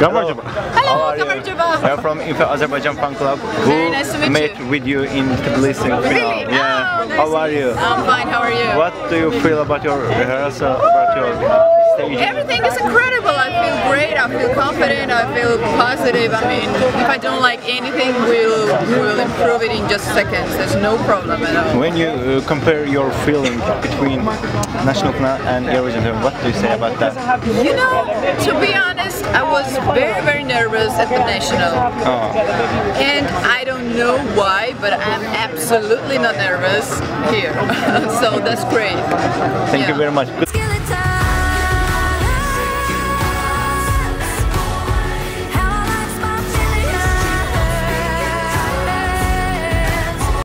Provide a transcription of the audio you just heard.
Gamarjaba. Hello, Gamarjaba. We are from Infa Azerbaijan Fan Club. Very nice to meet met you. with you in Tbilisi. Really? Yeah. Oh, nice How to are meet you? I'm fine, how are you? What do you feel about your rehearsal, about your stage? Everything is incredible. I feel great, I feel confident, I feel positive. I mean, if I don't like anything, we'll improve it in just seconds. There's no problem at all. When you compare your feeling between National Final and Eurovision, what do you say about that? You know, to be honest, I was very nervous at the National. And I don't know why, but I'm absolutely not nervous here. So that's great. Thank you very much.